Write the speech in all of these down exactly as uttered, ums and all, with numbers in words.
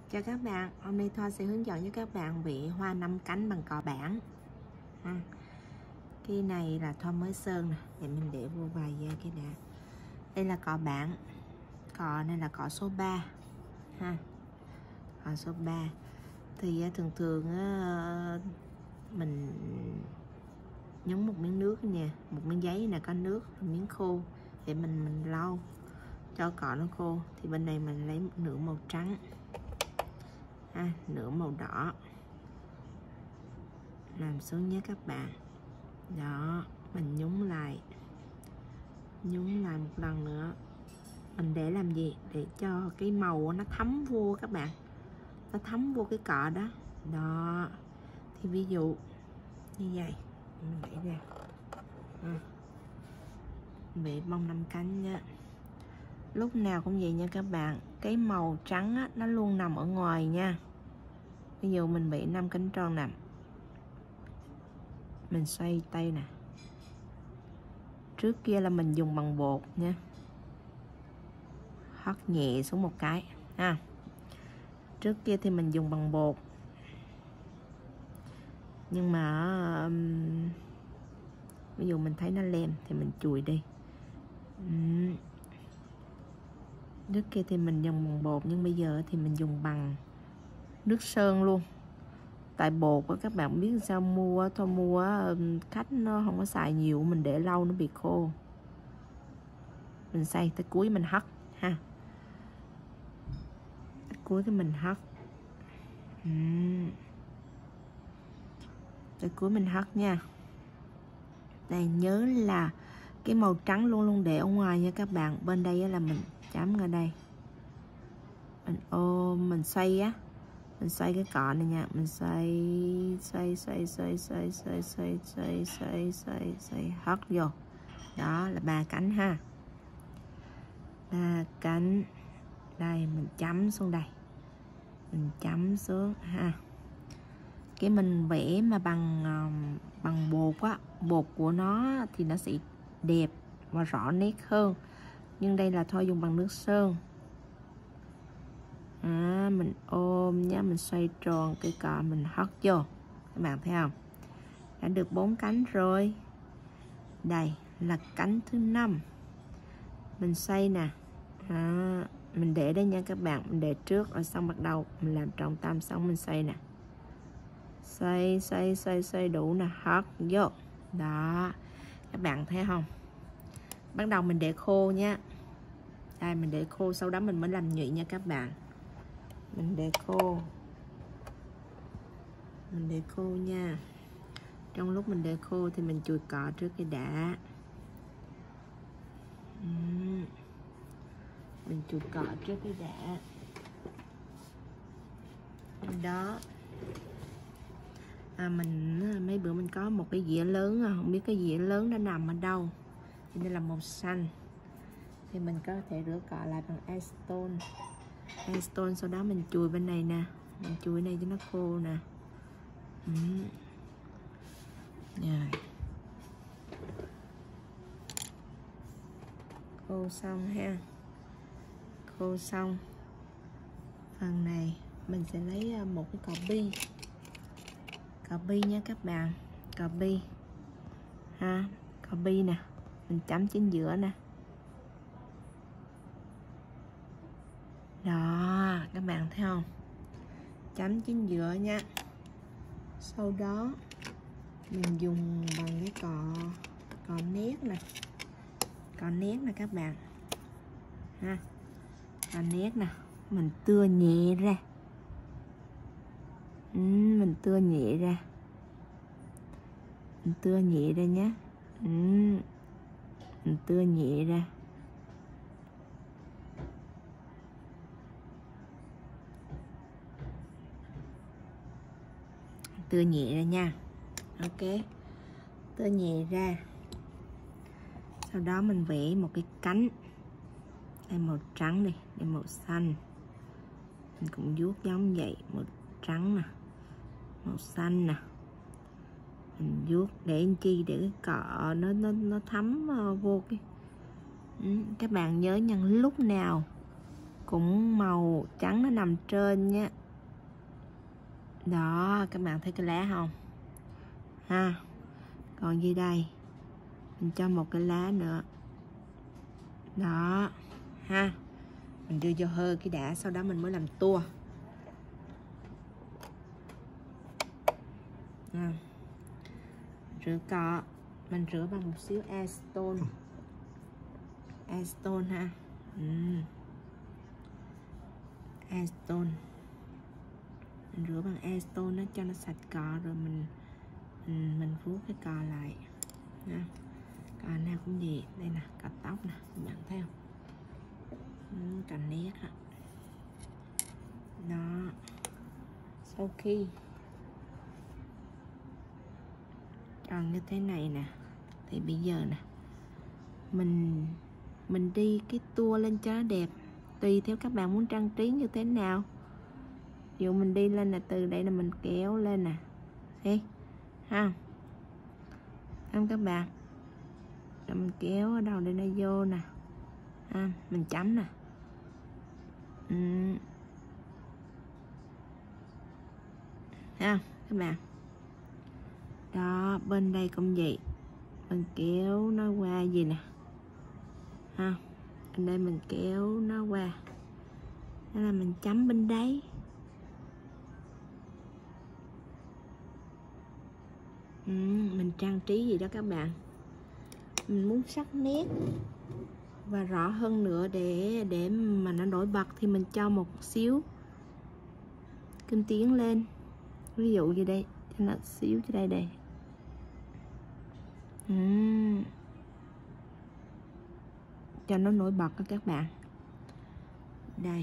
Chào các bạn, hôm nay Thoa sẽ hướng dẫn cho các bạn vị hoa năm cánh bằng cọ bản. À, cái này là Thoa mới sơn nè, để mình để vô vài giây cái đã. Đây là cọ bản, cọ này là cọ số ba ha, cọ số ba. Thì thường thường mình nhúng một miếng nước nè, một miếng giấy này có nước, miếng khô để mình mình lau cho cọ nó khô. Thì bên này mình lấy một nửa màu trắng, à, nửa màu đỏ làm xuống nhé các bạn. Đó, mình nhúng lại nhúng lại một lần nữa. Mình để làm gì? Để cho cái màu nó thấm vô các bạn, nó thấm vô cái cọ đó. Đó, thì ví dụ như vậy mình để ra, à, về bông năm cánh nhá. Lúc nào cũng vậy nha các bạn, cái màu trắng á, nó luôn nằm ở ngoài nha. Ví dụ mình bị năm cánh tròn nè, mình xoay tay nè. Trước kia là mình dùng bằng bột nha, hất nhẹ xuống một cái ha. Trước kia thì mình dùng bằng bột, nhưng mà um, ví dụ mình thấy nó lem thì mình chùi đi. uhm. Trước kia thì mình dùng bằng bột, nhưng bây giờ thì mình dùng bằng nước sơn luôn. Tại bột các bạn biết sao mua, thôi mua khách nó không có xài nhiều, mình để lâu nó bị khô. Mình xay tới cuối mình hất ha, tới cuối cái mình hất, uhm. tới cuối mình hất nha. Đây, nhớ là cái màu trắng luôn luôn để ở ngoài nha các bạn. Bên đây là mình chấm ở đây, mình ôm mình xoay á, mình xoay cái cọ này nha, mình xoay xoay xoay xoay xoay xoay xoay xoay xoay xoay xoay hất vô. Đó là ba cánh ha, ba cánh. Đây mình chấm xuống đây, mình chấm xuống ha. Cái mình vẽ mà bằng bằng bột á, bột của nó thì nó sẽ đẹp và rõ nét hơn, nhưng đây là thôi dùng bằng nước sơn. À, mình ôm nhá, mình xoay tròn cái cọ mình hất vô, các bạn thấy không? Đã được bốn cánh rồi. Đây là cánh thứ năm, mình xoay nè, à, mình để đây nha các bạn, mình để trước rồi xong bắt đầu mình làm trọng tâm, xong mình xoay nè, xoay xoay xoay xoay đủ nè, hất vô. Đó, các bạn thấy không? Bắt đầu mình để khô nha. Đây mình để khô, sau đó mình mới làm nhụy nha các bạn. Mình để khô, mình để khô nha. Trong lúc mình để khô thì mình chùi cọ trước cái đã. uhm. Mình chùi cọ trước cái đã. Đó, à, mình mấy bữa mình có một cái dĩa lớn, không biết cái dĩa lớn nó nằm ở đâu, đây là màu xanh, thì mình có thể rửa cọ lại bằng acetone. Acetone sau đó mình chùi bên này nè, mình chùi này cho nó khô nè. ừ. Rồi, khô xong ha, khô xong phần này mình sẽ lấy một cái cọ bi, cọ bi nha các bạn, cọ bi ha, cọ bi nè, mình chấm chính giữa nè. Đó, các bạn thấy không? Chấm chính giữa nha. Sau đó mình dùng bằng cái cọ cọ nét nè, cọ nét nè các bạn ha, cọ nét nè, mình tưa nhẹ ra, ừ, mình tưa nhẹ ra, mình tưa nhẹ ra nhé, ừ, mình tưa nhẹ ra. Tưa nhẹ ra nha. Ok, tưa nhẹ ra. Sau đó mình vẽ một cái cánh, đây màu trắng này, đây màu xanh, mình cũng vuốt giống vậy, màu trắng nè, màu xanh nè, mình vuốt để làm chi, để cái cọ nó nó nó thấm vô cái. ừ, các bạn nhớ nha, lúc nào cũng màu trắng nó nằm trên nhé. Đó, các bạn thấy cái lá không ha? Còn gì đây, mình cho một cái lá nữa đó ha. Mình đưa vô hơi cái đã, sau đó mình mới làm tua à. Rửa cọ, mình rửa bằng một xíu acetone acetone ha. uhm. Acetone, mình rửa bằng acetone nó cho nó sạch cọ, rồi mình mình, mình vuốt cái cọ lại nha. Cọ nào cũng vậy, đây nè, cọ tóc nè, các bạn thấy không? uhm, cọ nét á đó. Sau khi còn như thế này nè, thì bây giờ nè mình mình đi cái tua lên cho nó đẹp, tùy theo các bạn muốn trang trí như thế nào. Ví dụ mình đi lên là từ đây là mình kéo lên nè, thấy ha, không các bạn, rồi mình kéo ở đầu đây nó vô nè ha, mình chấm nè. ừ. Ha các bạn, đó bên đây cũng vậy, mình kéo nó qua gì nè ha, bên đây mình kéo nó qua, đó là mình chấm bên đấy. ừ, mình trang trí gì đó các bạn, mình muốn sắc nét và rõ hơn nữa để để mà nó nổi bật thì mình cho một xíu kim tuyến lên, ví dụ như đây cho nó xíu cho đây đây. uhm. Cho nó nổi bật đó các bạn, đây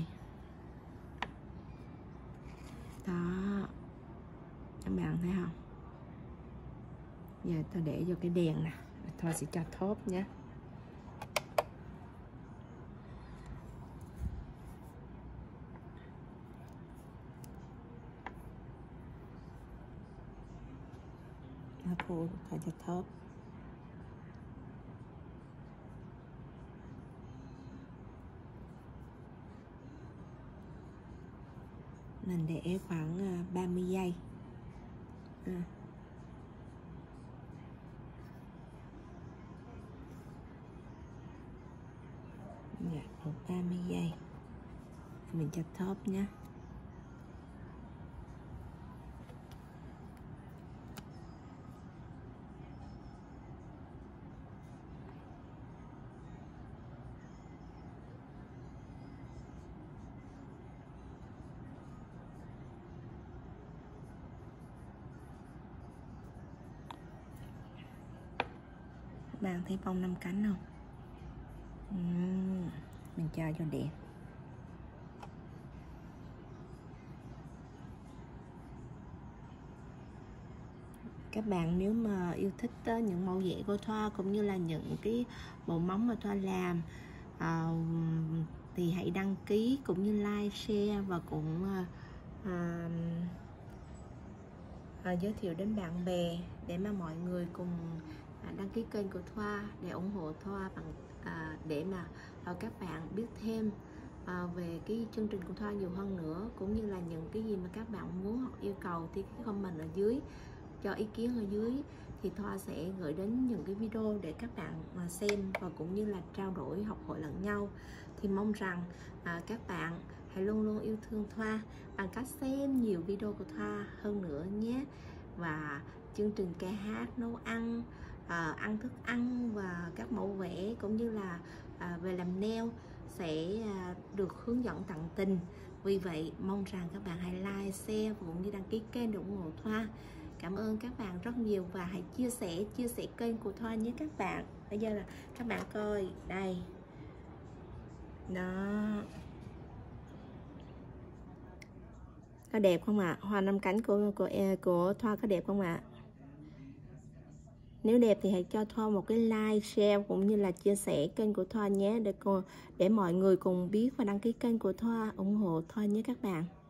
đó, các bạn thấy không? Giờ tôi để vô cái đèn nè, thôi sẽ cho thốp nhé. Thôi cho thốp. Mình để khoảng ba mươi giây à. Dạ, được ba mươi giây mình cho thốp nhé. Bạn thấy bông năm cánh không? uhm, mình cho cho đẹp. Các bạn nếu mà yêu thích uh, những mẫu vẽ của Thoa cũng như là những cái bộ móng mà Thoa làm uh, thì hãy đăng ký cũng như like, share và cũng uh, uh, uh, giới thiệu đến bạn bè để mà mọi người cùng uh, đăng ký kênh của Thoa để ủng hộ Thoa bằng uh, để mà uh, các bạn biết thêm uh, về cái chương trình của Thoa nhiều hơn nữa, cũng như là những cái gì mà các bạn muốn hoặc yêu cầu thì cái comment ở dưới, cho ý kiến ở dưới thì Thoa sẽ gửi đến những cái video để các bạn mà xem và cũng như là trao đổi học hỏi lẫn nhau. Thì mong rằng à, các bạn hãy luôn luôn yêu thương Thoa bằng cách xem nhiều video của Thoa hơn nữa nhé. Và chương trình ca hát, nấu ăn, à, ăn thức ăn và các mẫu vẽ cũng như là à, về làm nail sẽ à, được hướng dẫn tận tình. Vì vậy mong rằng các bạn hãy like, share và cũng như đăng ký kênh để ủng hộ Thoa. Cảm ơn các bạn rất nhiều và hãy chia sẻ chia sẻ kênh của Thoa nhé các bạn. Bây giờ là các bạn coi đây đó, có đẹp không ạ? À? Hoa năm cánh của của của Thoa có đẹp không ạ? À? Nếu đẹp thì hãy cho Thoa một cái like, share cũng như là chia sẻ kênh của Thoa nhé, để để mọi người cùng biết và đăng ký kênh của Thoa, ủng hộ Thoa nhé các bạn.